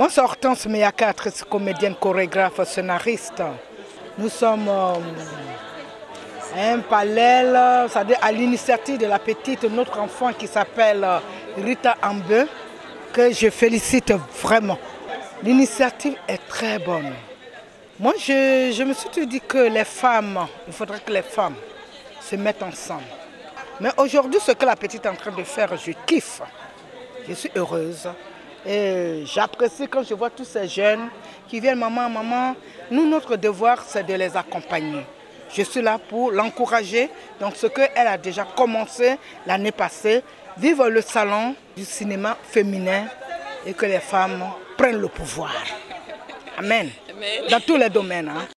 Moi, c'est Hortense Meaka, actrice, comédienne, chorégraphe, scénariste. Nous sommes un parallèle, c'est-à-dire à l'initiative de la petite, notre enfant qui s'appelle Rita Ambe, que je félicite vraiment. L'initiative est très bonne. Moi, je me suis dit que les femmes, il faudrait que les femmes se mettent ensemble. Mais aujourd'hui, ce que la petite est en train de faire, je kiffe. Je suis heureuse. Et j'apprécie quand je vois tous ces jeunes qui viennent, maman, maman. Nous, notre devoir, c'est de les accompagner. Je suis là pour l'encourager. Donc, ce qu'elle a déjà commencé l'année passée, vivre le salon du cinéma féminin et que les femmes prennent le pouvoir. Amen. Dans tous les domaines. Hein.